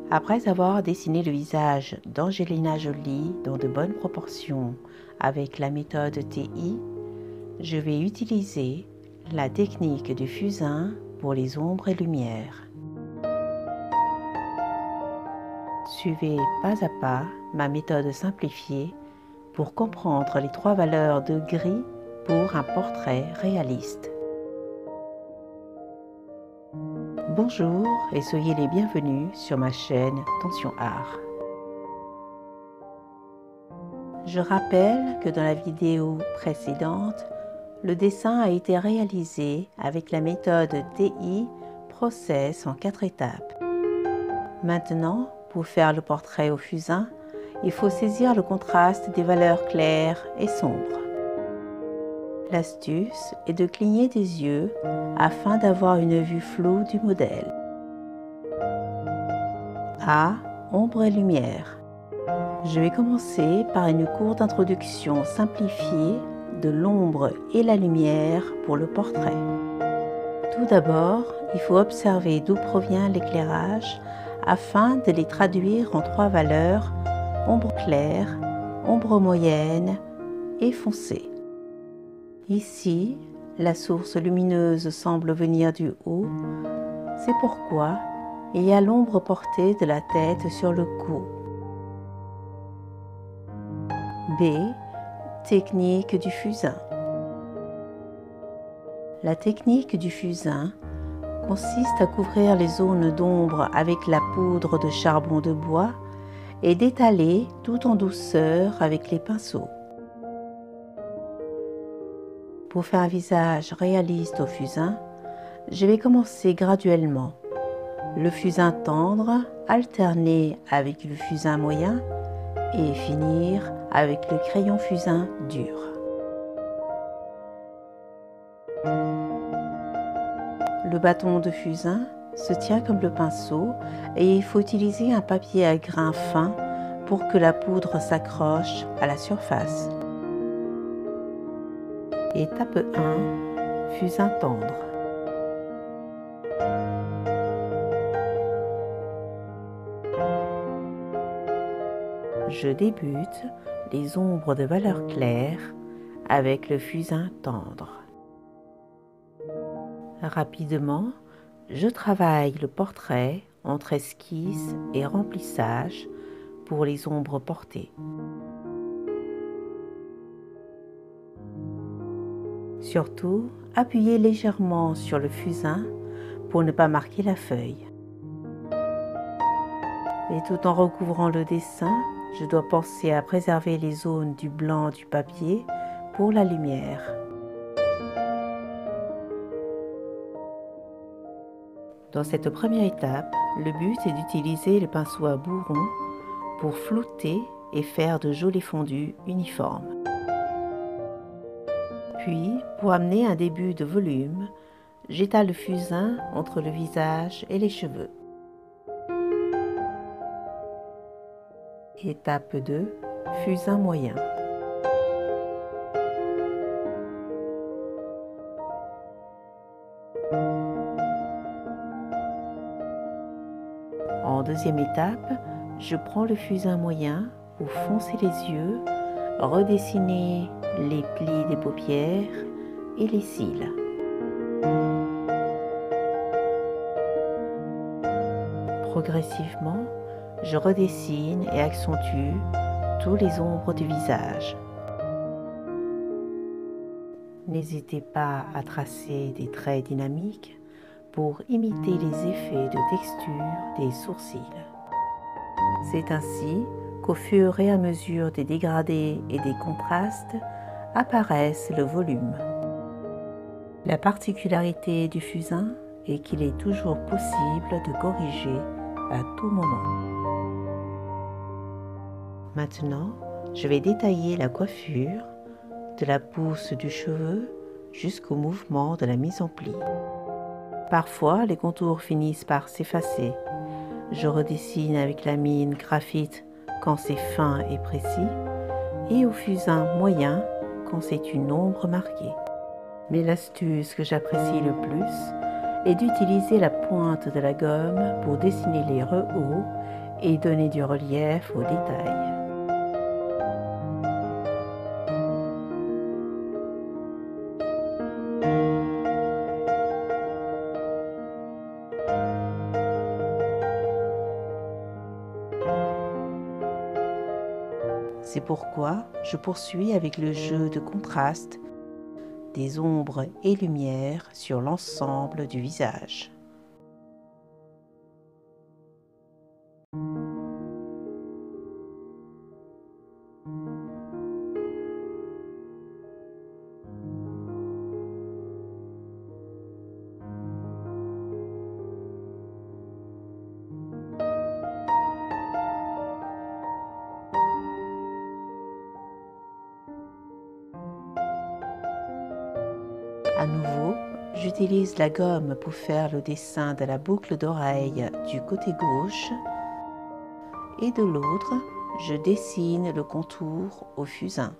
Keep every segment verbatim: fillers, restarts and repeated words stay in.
Après avoir dessiné le visage d'Angelina Jolie dans de bonnes proportions avec la méthode T I, je vais utiliser la technique du fusain pour les ombres et lumières. Suivez pas à pas ma méthode simplifiée pour comprendre les trois valeurs de gris pour un portrait réaliste. Bonjour et soyez les bienvenus sur ma chaîne Tension Art. Je rappelle que dans la vidéo précédente, le dessin a été réalisé avec la méthode T I Process en quatre étapes. Maintenant, pour faire le portrait au fusain, il faut saisir le contraste des valeurs claires et sombres. L'astuce est de cligner des yeux afin d'avoir une vue floue du modèle. A. Ombre et lumière. Je vais commencer par une courte introduction simplifiée de l'ombre et la lumière pour le portrait. Tout d'abord, il faut observer d'où provient l'éclairage afin de les traduire en trois valeurs: ombre claire, ombre moyenne et foncée. Ici, la source lumineuse semble venir du haut, c'est pourquoi il y a l'ombre portée de la tête sur le cou. B. Technique du fusain. La technique du fusain consiste à couvrir les zones d'ombre avec la poudre de charbon de bois et d'étaler tout en douceur avec les pinceaux. Pour faire un visage réaliste au fusain, je vais commencer graduellement. Le fusain tendre, alterner avec le fusain moyen et finir avec le crayon fusain dur. Le bâton de fusain se tient comme le pinceau et il faut utiliser un papier à grains fins pour que la poudre s'accroche à la surface. Étape un. Fusain tendre. Je débute les ombres de valeur claire avec le fusain tendre. Rapidement, je travaille le portrait entre esquisse et remplissage pour les ombres portées. Surtout, appuyez légèrement sur le fusain pour ne pas marquer la feuille. Et tout en recouvrant le dessin, je dois penser à préserver les zones du blanc du papier pour la lumière. Dans cette première étape, le but est d'utiliser le pinceau à bourron pour flouter et faire de jolis fondus uniformes. Puis, pour amener un début de volume, j'étale le fusain entre le visage et les cheveux. Étape deux. Fusain moyen. En deuxième étape, je prends le fusain moyen pour foncer les yeux, redessiner les plis des paupières et les cils. Progressivement, je redessine et accentue tous les ombres du visage. N'hésitez pas à tracer des traits dynamiques pour imiter les effets de texture des sourcils. C'est ainsi qu'au fur et à mesure des dégradés et des contrastes, apparaissent le volume. La particularité du fusain est qu'il est toujours possible de corriger à tout moment. Maintenant, je vais détailler la coiffure, de la pousse du cheveu jusqu'au mouvement de la mise en pli. Parfois, les contours finissent par s'effacer. Je redessine avec la mine graphite quand c'est fin et précis, et au fusain moyen quand c'est une ombre marquée. Mais l'astuce que j'apprécie le plus est d'utiliser la pointe de la gomme pour dessiner les rehauts et donner du relief aux détails. C'est pourquoi je poursuis avec le jeu de contraste des ombres et lumières sur l'ensemble du visage. À nouveau, j'utilise la gomme pour faire le dessin de la boucle d'oreille du côté gauche et de l'autre, je dessine le contour au fusain.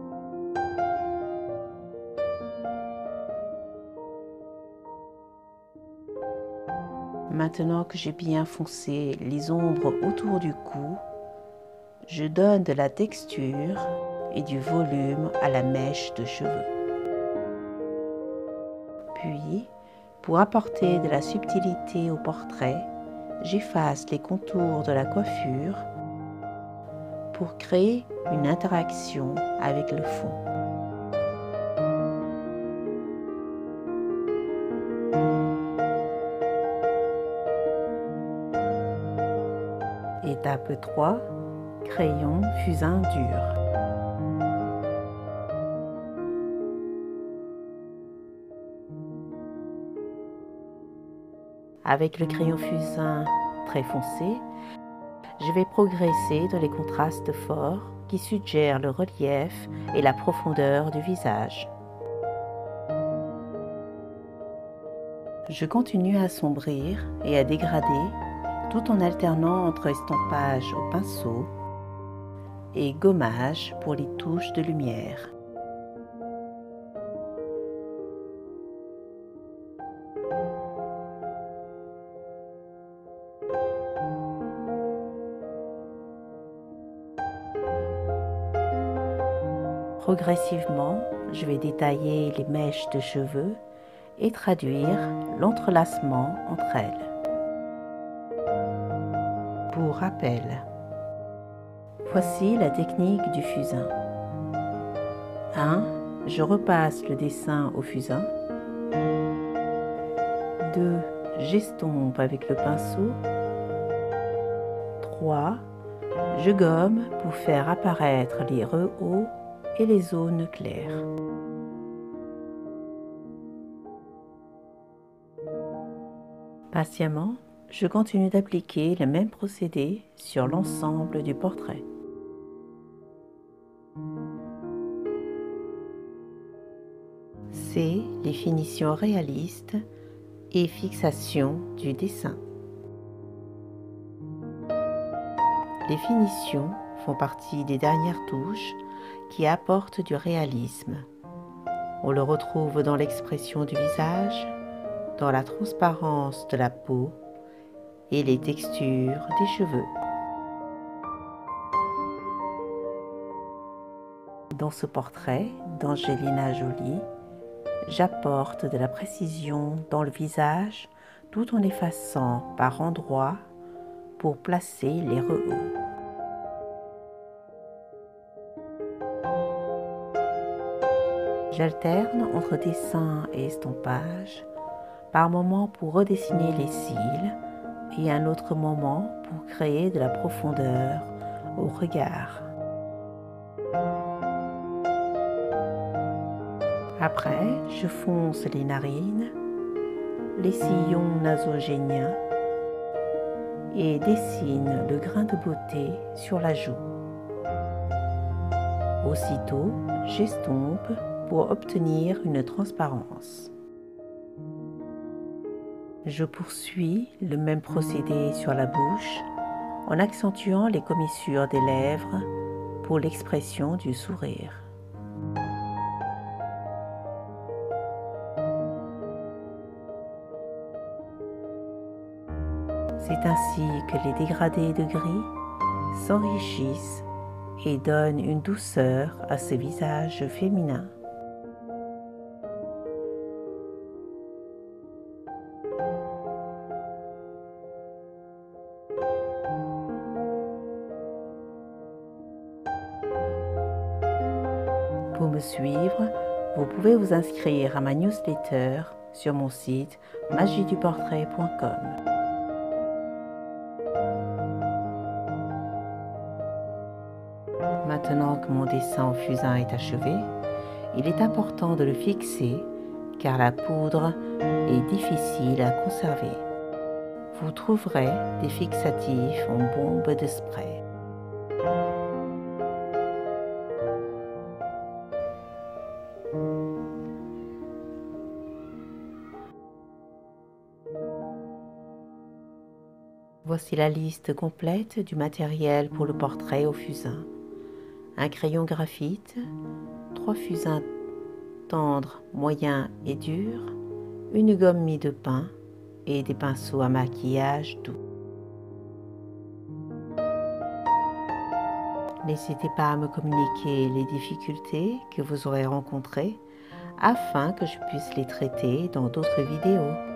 Maintenant que j'ai bien foncé les ombres autour du cou, je donne de la texture et du volume à la mèche de cheveux. Puis, pour apporter de la subtilité au portrait, j'efface les contours de la coiffure pour créer une interaction avec le fond. Étape trois. Crayon fusain dur. Avec le crayon fusain très foncé, je vais progresser dans les contrastes forts qui suggèrent le relief et la profondeur du visage. Je continue à assombrir et à dégrader tout en alternant entre estampage au pinceau et gommage pour les touches de lumière. Progressivement, je vais détailler les mèches de cheveux et traduire l'entrelacement entre elles. Pour rappel, voici la technique du fusain. un. Je repasse le dessin au fusain. deux. J'estompe avec le pinceau. trois. Je gomme pour faire apparaître les rehauts et les zones claires. Patiemment, je continue d'appliquer le même procédé sur l'ensemble du portrait. C'est les finitions réalistes et fixation du dessin. Les finitions font partie des dernières touches qui apportent du réalisme. On le retrouve dans l'expression du visage, dans la transparence de la peau et les textures des cheveux. Dans ce portrait d'Angelina Jolie, j'apporte de la précision dans le visage tout en effaçant par endroits pour placer les rehauts. J'alterne entre dessin et estampage, par moments pour redessiner les cils et un autre moment pour créer de la profondeur au regard. Après, je fonce les narines, les sillons nasogéniens et dessine le grain de beauté sur la joue. Aussitôt, j'estompe pour obtenir une transparence. Je poursuis le même procédé sur la bouche en accentuant les commissures des lèvres pour l'expression du sourire. C'est C'est ainsi que les dégradés de gris s'enrichissent et donnent une douceur à ce visage féminin. Pour me suivre, vous pouvez vous inscrire à ma newsletter sur mon site magie du portrait point com. Maintenant que mon dessin au fusain est achevé, il est important de le fixer car la poudre est difficile à conserver. Vous trouverez des fixatifs en bombe de spray. Voici la liste complète du matériel pour le portrait au fusain. Un crayon graphite, trois fusains tendres, moyens et durs, une gomme mie de pin et des pinceaux à maquillage doux. N'hésitez pas à me communiquer les difficultés que vous aurez rencontrées afin que je puisse les traiter dans d'autres vidéos.